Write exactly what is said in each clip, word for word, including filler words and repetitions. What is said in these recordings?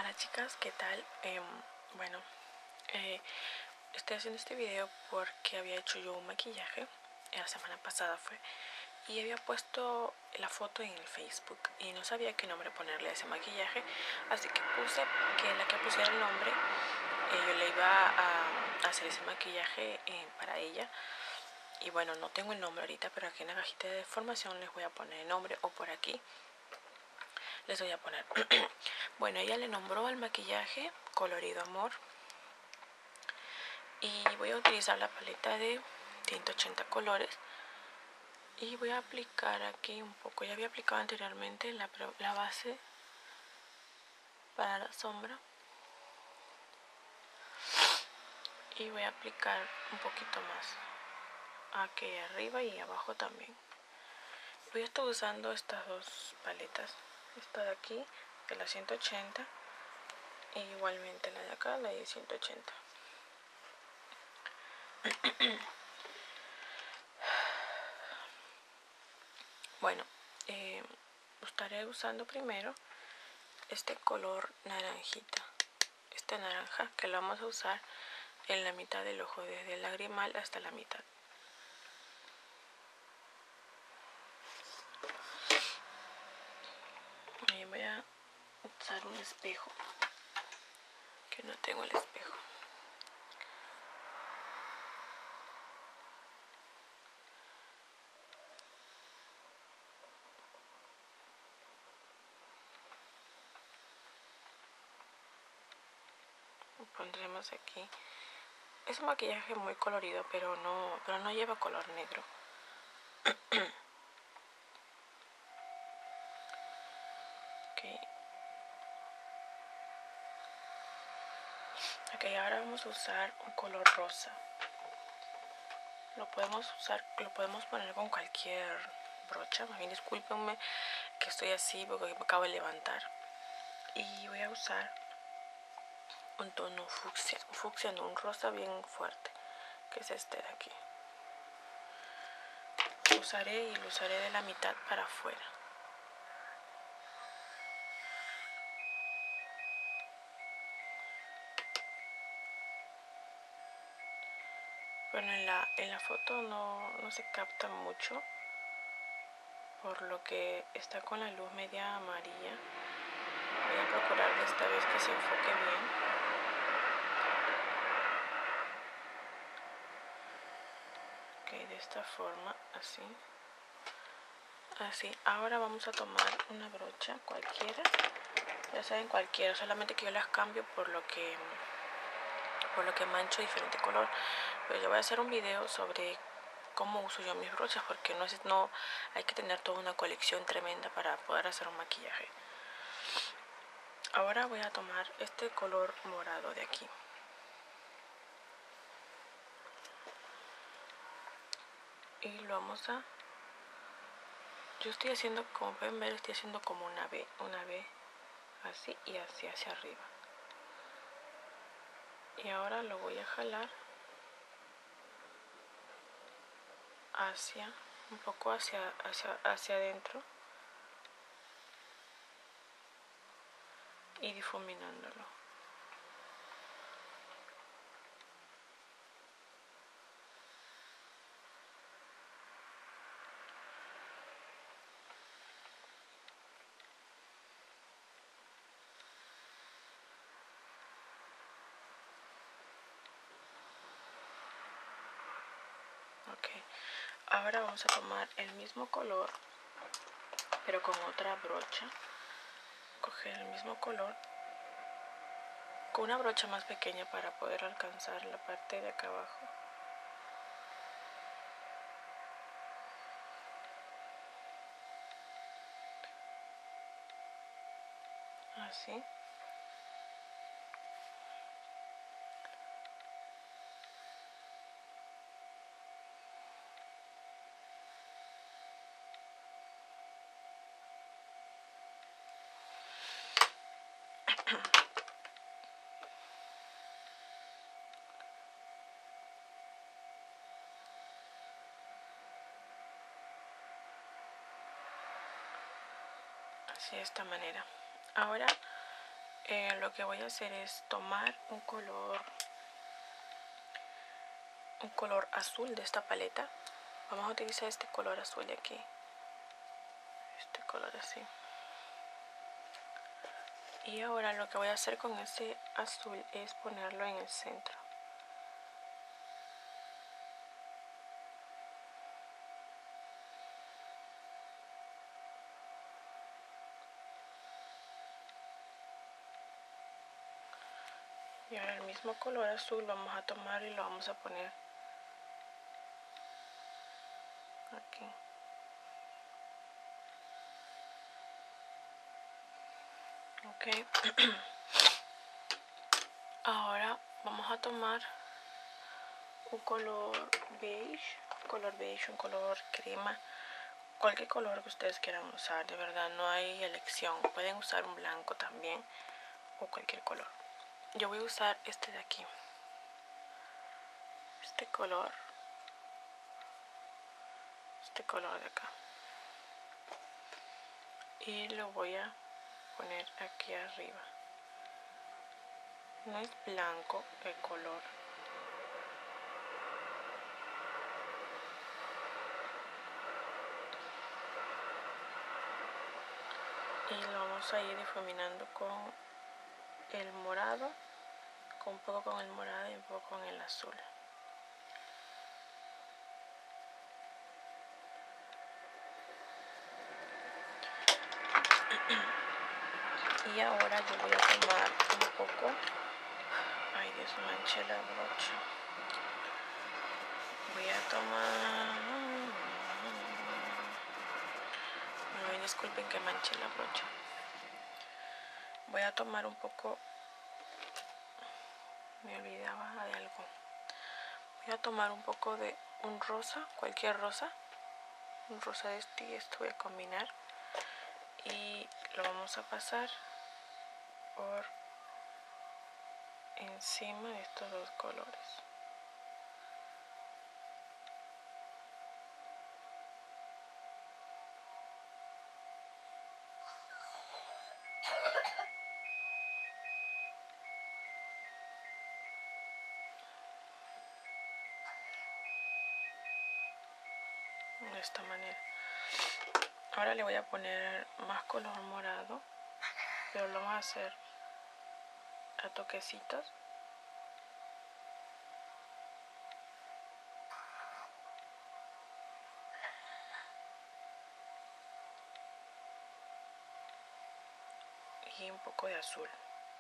Hola chicas, ¿qué tal? Eh, bueno, eh, estoy haciendo este video porque había hecho yo un maquillaje, la semana pasada fue, y había puesto la foto en el Facebook y no sabía qué nombre ponerle a ese maquillaje, así que puse que la que pusiera el nombre, eh, yo le iba a hacer ese maquillaje eh, para ella. Y bueno, no tengo el nombre ahorita, pero aquí en la cajita de información les voy a poner el nombre, o por aquí les voy a poner. Bueno, ella le nombró al maquillaje Colorido Amor. Y voy a utilizar la paleta de ciento ochenta colores. Y voy a aplicar aquí un poco. Ya había aplicado anteriormente la, la base para la sombra. Y voy a aplicar un poquito más aquí arriba y abajo también. Voy a estar usando estas dos paletas. Esta de aquí, de la ciento ochenta. E igualmente la de acá, la de ciento ochenta. Bueno, eh, estaré usando primero este color naranjita. Este naranja que lo vamos a usar en la mitad del ojo, desde el lagrimal hasta la mitad. Y voy a usar un espejo, que no tengo el espejo. Pondremos aquí. Es un maquillaje muy colorido, pero no, pero no lleva color negro. Okay. Ok, ahora vamos a usar un color rosa. Lo podemos usar, lo podemos poner con cualquier brocha. Más bien discúlpenme que estoy así porque me acabo de levantar. Y voy a usar un tono fucsia, fucsia no, un rosa bien fuerte, que es este de aquí. Lo usaré y lo usaré de la mitad para afuera. Bueno, en la, en la foto no, no se capta mucho, por lo que está con la luz media amarilla. Voy a procurar esta vez que se enfoque bien. Ok, de esta forma, así. Así, ahora vamos a tomar una brocha cualquiera. Ya saben, cualquiera, solamente que yo las cambio por lo que por lo que mancho diferente color. Pero yo voy a hacer un video sobre cómo uso yo mis brochas, porque no es no hay que tener toda una colección tremenda para poder hacer un maquillaje. Ahora voy a tomar este color morado de aquí. Y lo vamos a... Yo estoy haciendo, como pueden ver, estoy haciendo como una V, una V así y así hacia arriba. Y ahora lo voy a jalar hacia, un poco hacia, hacia, hacia adentro y difuminándolo. Ok, ahora vamos a tomar el mismo color, pero con otra brocha. Coger el mismo color con una brocha más pequeña para poder alcanzar la parte de acá abajo. Así. Así, de esta manera. Ahora eh, lo que voy a hacer es tomar un color un color azul de esta paleta. Vamos a utilizar este color azul de aquí, este color así. Y ahora lo que voy a hacer con este azul es ponerlo en el centro. Y ahora el mismo color azul vamos a tomar y lo vamos a poner aquí. Ok. Ahora vamos a tomar un color beige, un color beige, un color crema, cualquier color que ustedes quieran usar, de verdad no hay elección. Pueden usar un blanco también o cualquier color. Yo voy a usar este de aquí, este color, este color de acá, y lo voy a poner aquí arriba. No es blanco el color, y lo vamos a ir difuminando con el morado, con un poco con el morado y un poco con el azul. Y ahora yo voy a tomar un poco, ay Dios, manché la brocha. Voy a tomar, no, disculpen que manché la brocha. Voy a tomar un poco, me olvidaba de algo. Voy a tomar un poco de un rosa, cualquier rosa, un rosa de este, y esto voy a combinar y lo vamos a pasar por encima de estos dos colores. De esta manera. Ahora le voy a poner más color morado, pero lo vamos a hacer a toquecitos. Y un poco de azul.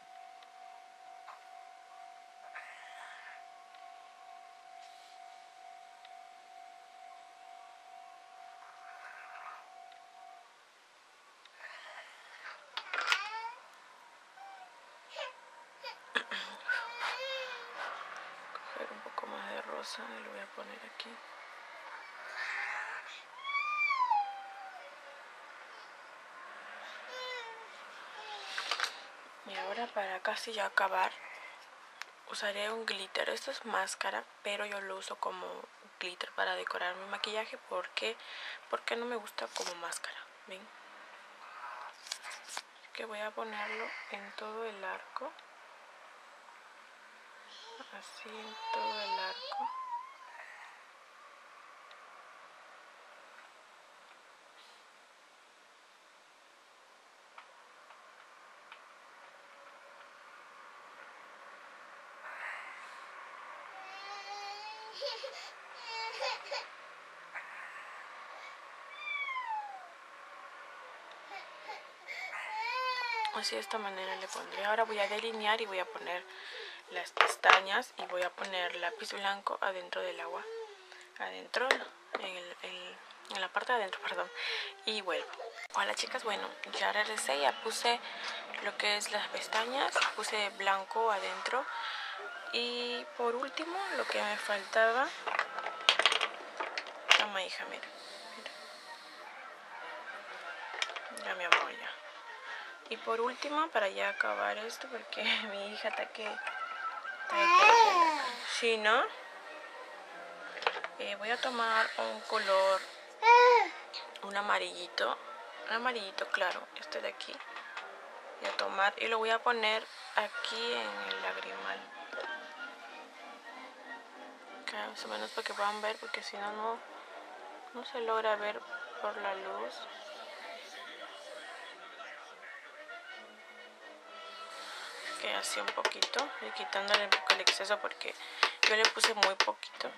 Coger un poco más de rosa y lo voy a poner aquí. Y ahora, para casi ya acabar, usaré un glitter. Esto es máscara, pero yo lo uso como glitter para decorar mi maquillaje porque, porque no me gusta como máscara. ¿Ven? Que voy a ponerlo en todo el arco. Así en todo el arco. Así, de esta manera le pondré. Ahora voy a delinear y voy a poner las pestañas y voy a poner lápiz blanco adentro del agua, adentro, en, el, el, en la parte de adentro, perdón, y vuelvo. Hola chicas, bueno, ya regresé, ya puse lo que es las pestañas, puse blanco adentro, y por último lo que me faltaba, toma hija, mira, mira, ya mi amor, ya. Y por último, para ya acabar esto, porque mi hija está que... Sí, ¿no? Eh, voy a tomar un color, un amarillito, un amarillito claro, este de aquí. y a tomar, y lo voy a poner aquí en el lagrimal, okay, más o menos para que puedan ver, porque si no, no no se logra ver por la luz. Que así un poquito, y quitándole un poco el exceso porque yo le puse muy poquito.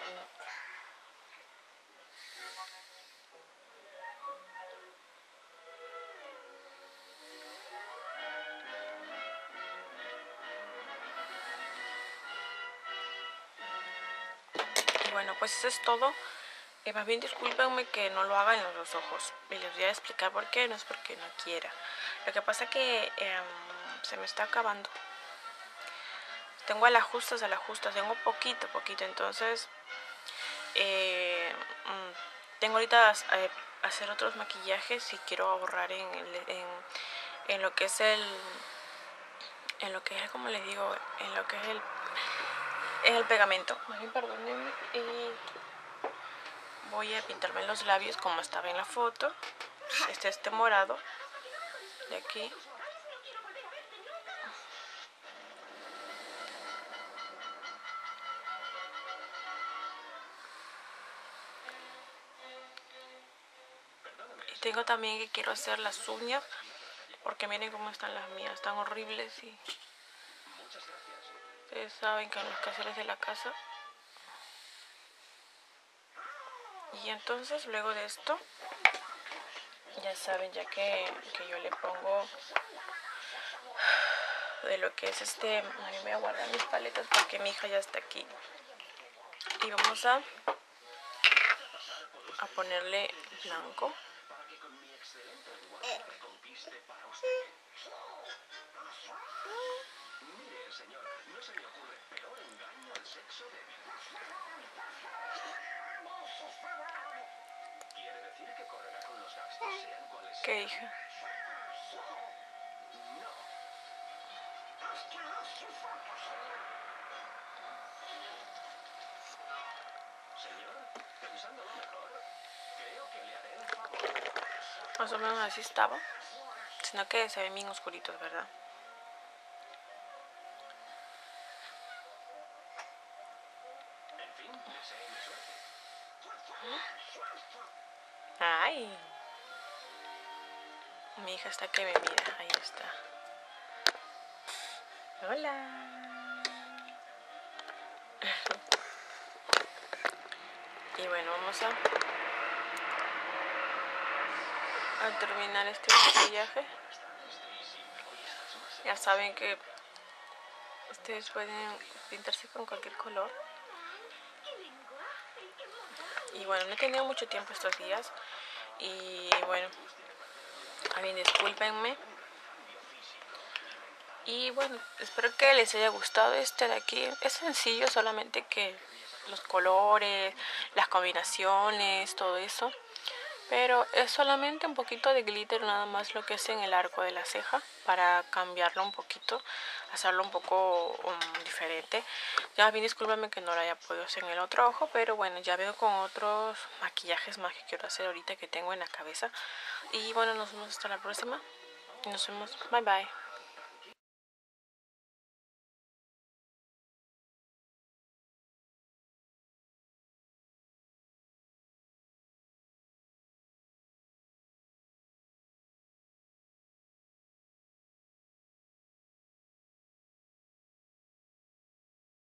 Y bueno, pues eso es todo. Eh, más bien discúlpenme que no lo haga en los dos ojos, y les voy a explicar por qué. No es porque no quiera, lo que pasa que eh, se me está acabando. Tengo al ajustas, al ajustas, tengo poquito, poquito, entonces eh, tengo ahorita eh, hacer otros maquillajes y quiero ahorrar en, el, en, en lo que es el, en lo que es, como les digo, en lo que es el, en el pegamento. Más bien, perdónenme, y voy a pintarme los labios como estaba en la foto. Este este morado de aquí. Y tengo también que quiero hacer las uñas, porque miren cómo están las mías, están horribles. Y ustedes saben que en los quehaceres de la casa. Y entonces luego de esto, ya saben, ya que, que yo le pongo de lo que es este, a mí me voy a guardar mis paletas porque mi hija ya está aquí, y vamos a a ponerle blanco. ¿Qué, hija? Más o menos así estaba, sino que se ven bien oscuritos, ¿verdad? Ay, mi hija está que me mira, ahí está. Hola. Y bueno, vamos a a terminar este maquillaje. Ya saben que ustedes pueden pintarse con cualquier color. Y bueno, no he tenido mucho tiempo estos días, y bueno, a mí discúlpenme. Y bueno, espero que les haya gustado este de aquí. Es sencillo, solamente que los colores, las combinaciones, todo eso. Pero es solamente un poquito de glitter, nada más, lo que es en el arco de la ceja, para cambiarlo un poquito, hacerlo un poco um, diferente. Ya bien, discúlpame que no lo haya podido hacer en el otro ojo, pero bueno, ya veo con otros maquillajes más que quiero hacer ahorita que tengo en la cabeza. Y bueno, nos vemos hasta la próxima. Nos vemos. Bye bye.